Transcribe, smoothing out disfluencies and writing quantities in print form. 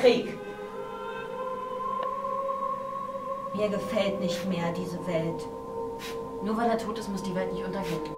Krieg. Mir gefällt nicht mehr diese Welt. Nur weil er tot ist, muss die Welt nicht untergehen.